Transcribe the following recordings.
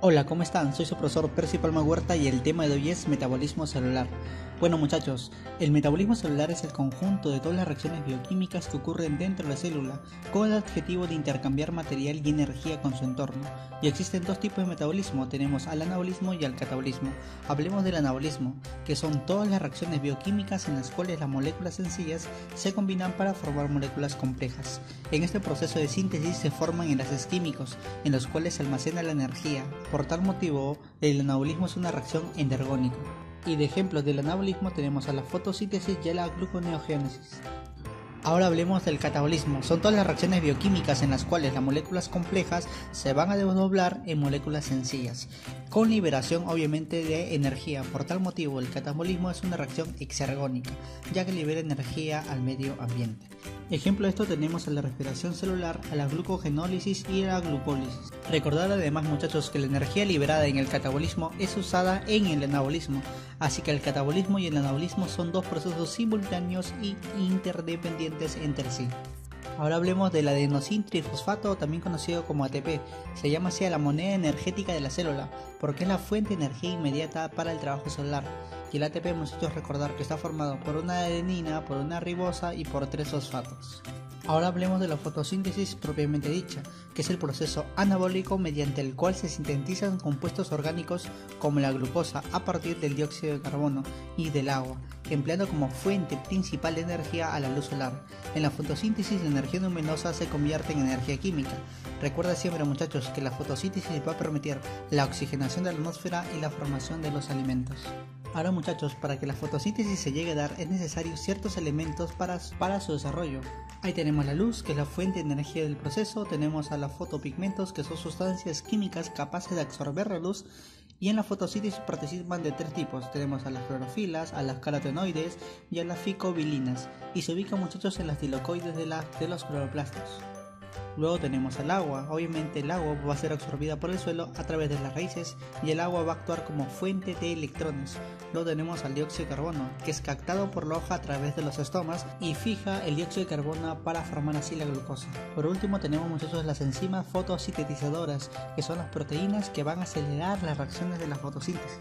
Hola, ¿cómo están? Soy su profesor Percy Palma Huerta y el tema de hoy es metabolismo celular. Bueno muchachos, el metabolismo celular es el conjunto de todas las reacciones bioquímicas que ocurren dentro de la célula con el objetivo de intercambiar material y energía con su entorno. Y existen dos tipos de metabolismo, tenemos al anabolismo y al catabolismo. Hablemos del anabolismo, que son todas las reacciones bioquímicas en las cuales las moléculas sencillas se combinan para formar moléculas complejas. En este proceso de síntesis se forman enlaces químicos, en los cuales se almacena la energía. Por tal motivo, el anabolismo es una reacción endergónica. Y de ejemplos del anabolismo tenemos a la fotosíntesis y a la gluconeogénesis. Ahora hablemos del catabolismo. Son todas las reacciones bioquímicas en las cuales las moléculas complejas se van a desdoblar en moléculas sencillas, con liberación obviamente de energía. Por tal motivo, el catabolismo es una reacción exergónica, ya que libera energía al medio ambiente. Ejemplo de esto tenemos a la respiración celular, a la glucogenólisis y a la glucólisis. Recordar además muchachos que la energía liberada en el catabolismo es usada en el anabolismo, así que el catabolismo y el anabolismo son dos procesos simultáneos y interdependientes entre sí. Ahora hablemos del adenosin-trifosfato, también conocido como ATP. Se llama así a la moneda energética de la célula, porque es la fuente de energía inmediata para el trabajo celular. Y el ATP, muchachos, recordar que está formado por una adenina, por una ribosa y por 3 fosfatos. Ahora hablemos de la fotosíntesis propiamente dicha, que es el proceso anabólico mediante el cual se sintetizan compuestos orgánicos como la glucosa a partir del dióxido de carbono y del agua, empleando como fuente principal de energía a la luz solar. En la fotosíntesis la energía luminosa se convierte en energía química. Recuerda siempre muchachos que la fotosíntesis va a permitir la oxigenación de la atmósfera y la formación de los alimentos. Ahora muchachos, para que la fotosíntesis se llegue a dar es necesario ciertos elementos para su desarrollo. Ahí tenemos la luz, que es la fuente de energía del proceso, tenemos a los fotopigmentos, que son sustancias químicas capaces de absorber la luz, y en la fotosíntesis participan de 3 tipos, tenemos a las clorofilas, a las carotenoides y a las ficobilinas, y se ubican muchachos en las tilocoides de los cloroplastos. Luego tenemos al agua. Obviamente el agua va a ser absorbida por el suelo a través de las raíces y el agua va a actuar como fuente de electrones. Luego tenemos al dióxido de carbono, que es captado por la hoja a través de los estomas y fija el dióxido de carbono para formar así la glucosa. Por último tenemos muchachos las enzimas fotosintetizadoras, que son las proteínas que van a acelerar las reacciones de la fotosíntesis.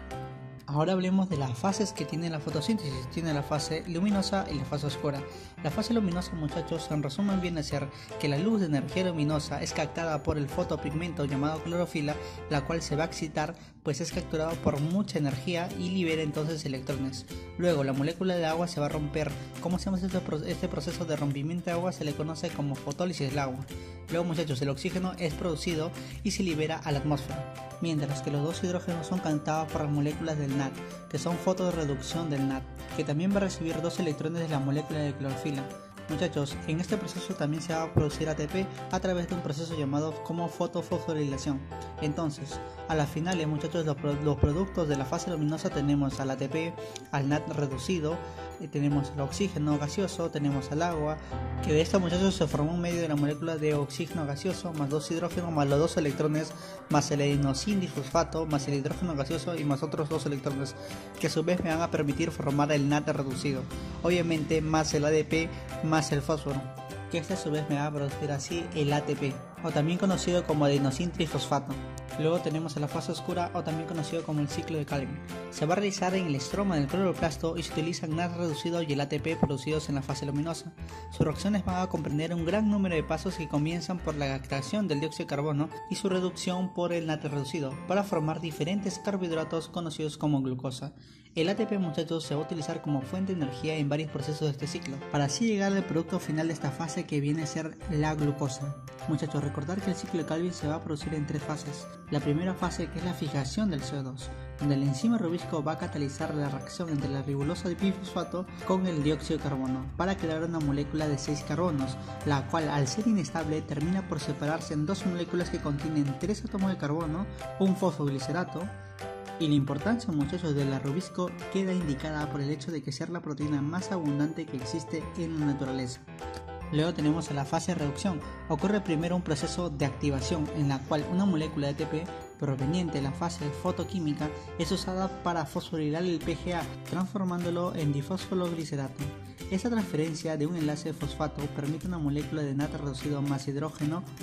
Ahora hablemos de las fases que tiene la fotosíntesis. Tiene la fase luminosa y la fase oscura. La fase luminosa, muchachos, en resumen viene a ser que la luz de energía luminosa es captada por el fotopigmento llamado clorofila, la cual se va a excitar, pues es capturado por mucha energía y libera entonces electrones. Luego la molécula de agua se va a romper. ¿Cómo se llama este proceso de rompimiento de agua? Se le conoce como fotólisis del agua. Luego muchachos, el oxígeno es producido y se libera a la atmósfera, mientras que los 2 hidrógenos son captados por las moléculas del NAD, que son fotorreducción del NAD, que también va a recibir 2 electrones de la molécula de clorofila. Muchachos, en este proceso también se va a producir ATP a través de un proceso llamado como fotofosforilación. Entonces, a las finales, muchachos, los productos de la fase luminosa tenemos al ATP, al NAD reducido, tenemos el oxígeno gaseoso, tenemos al agua, que de esta, muchachos, se formó un medio de la molécula de oxígeno gaseoso, más 2 hidrógenos, más los 2 electrones, más el adenosin difosfato, más el hidrógeno gaseoso y más otros 2 electrones, que a su vez me van a permitir formar el NAD reducido. Obviamente, más el ADP, más el fósforo, que este a su vez me va a producir así el ATP, o también conocido como adenosin trifosfato. Luego tenemos a la fase oscura, o también conocido como el ciclo de Calvin. Se va a realizar en el estroma del cloroplasto y se utilizan el NAD reducido y el ATP producidos en la fase luminosa. Sus reacciones van a comprender un gran número de pasos que comienzan por la captación del dióxido de carbono y su reducción por el NAD reducido para formar diferentes carbohidratos conocidos como glucosa. El ATP, muchachos, se va a utilizar como fuente de energía en varios procesos de este ciclo, para así llegar al producto final de esta fase, que viene a ser la glucosa. Muchachos, recordar que el ciclo de Calvin se va a producir en 3 fases. La primera fase, que es la fijación del CO2, donde la enzima rubisco va a catalizar la reacción entre la ribosa de bifosfato con el dióxido de carbono para crear una molécula de 6 carbonos, la cual al ser inestable termina por separarse en 2 moléculas que contienen 3 átomos de carbono, un fosfoglicerato. Y la importancia, muchachos, de la rubisco queda indicada por el hecho de que sea la proteína más abundante que existe en la naturaleza. Luego tenemos a la fase de reducción. Ocurre primero un proceso de activación en la cual una molécula de ATP proveniente de la fase fotoquímica es usada para fosforilar el PGA, transformándolo en difosfologlicerato. Esta transferencia de un enlace de fosfato permite una molécula de NAD reducido más hidrógeno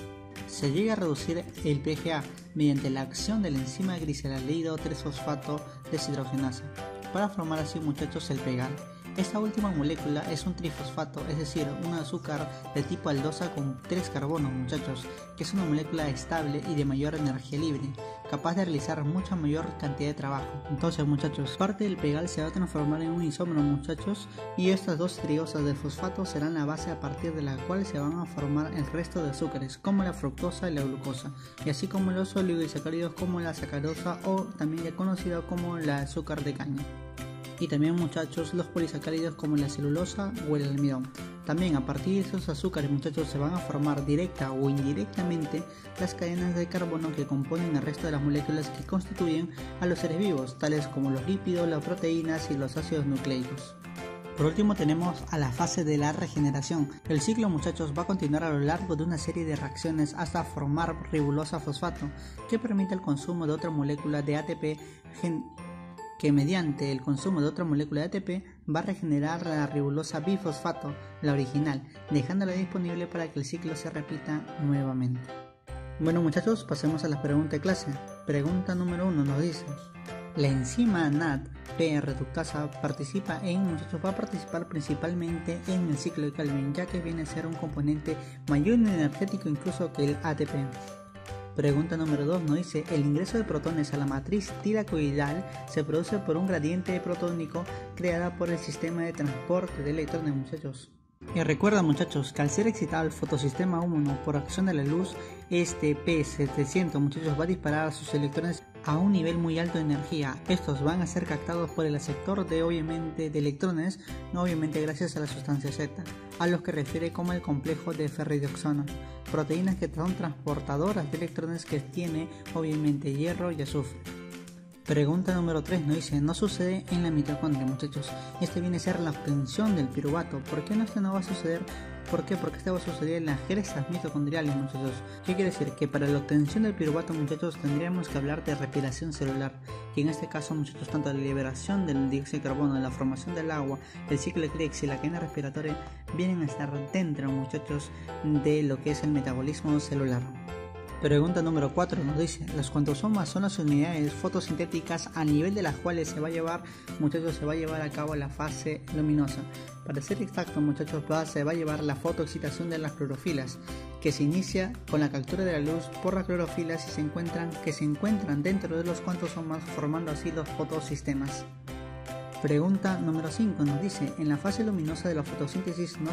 se llega a reducir el PGA mediante la acción de la enzima gliceraldehído 3-fosfato deshidrogenasa, para formar así, muchachos, el pegal. Esta última molécula es un trifosfato, es decir, un azúcar de tipo aldosa con 3 carbonos, muchachos, que es una molécula estable y de mayor energía libre, capaz de realizar mucha mayor cantidad de trabajo. Entonces, muchachos, parte del pegal se va a transformar en un isómero, muchachos, y estas dos triosas del fosfato serán la base a partir de la cual se van a formar el resto de azúcares, como la fructosa y la glucosa, y así como los oligosacáridos como la sacarosa, o también ya conocido como el azúcar de caña. Y también, muchachos, los polisacáridos como la celulosa o el almidón. También a partir de esos azúcares, muchachos, se van a formar directa o indirectamente las cadenas de carbono que componen el resto de las moléculas que constituyen a los seres vivos, tales como los lípidos, las proteínas y los ácidos nucleicos. Por último tenemos a la fase de la regeneración. El ciclo, muchachos, va a continuar a lo largo de una serie de reacciones hasta formar ribosa fosfato, que permite el consumo de otra molécula de ATP que mediante el consumo de otra molécula de ATP va a regenerar la ribosa bifosfato, la original, dejándola disponible para que el ciclo se repita nuevamente. Bueno, muchachos, pasemos a la pregunta de clase. Pregunta número 1 nos dice: la enzima NADP reductasa va a participar principalmente en el ciclo de Calvin, ya que viene a ser un componente mayor en energético incluso que el ATP. Pregunta número 2 nos dice: el ingreso de protones a la matriz tilacoidal se produce por un gradiente protónico creada por el sistema de transporte de electrones, muchachos. Y recuerda, muchachos, que al ser excitado el fotosistema 1 por acción de la luz, este P700, muchachos, va a disparar a sus electrones a un nivel muy alto de energía. Estos van a ser captados por el aceptor de electrones, obviamente gracias a la sustancia Z, a los que refiere como el complejo de ferridioxano, proteínas que son transportadoras de electrones que tiene obviamente hierro y azufre. Pregunta número 3 nos dice: no sucede en la mitocondria, muchachos. Este viene a ser la obtención del piruvato. ¿Por qué este no va a suceder? ¿Por qué? Porque este va a suceder en las crestas mitocondriales, muchachos. ¿Qué quiere decir? Que para la obtención del piruvato, muchachos, tendríamos que hablar de respiración celular, que en este caso, muchachos, tanto la liberación del dióxido de carbono, la formación del agua, el ciclo de Krebs y la cadena respiratoria vienen a estar dentro, muchachos, de lo que es el metabolismo celular. Pregunta número 4 nos dice: las cuantosomas son las unidades fotosintéticas a nivel de las cuales se va a llevar a cabo la fase luminosa. Para ser exacto, muchachos, se va a llevar la fotoexcitación de las clorofilas, que se inicia con la captura de la luz por las clorofilas y se encuentran dentro de los cuantosomas, formando así los fotosistemas. Pregunta número 5 nos dice: en la fase luminosa de la fotosíntesis en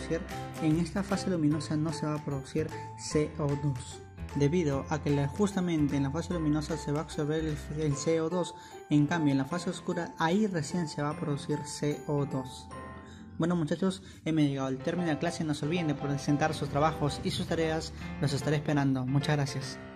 esta fase luminosa no se va a producir CO2. Debido a que justamente en la fase luminosa se va a absorber el CO2, en cambio en la fase oscura ahí recién se va a producir CO2. Bueno, muchachos, hemos llegado al término de la clase. No se olviden de presentar sus trabajos y sus tareas, los estaré esperando. Muchas gracias.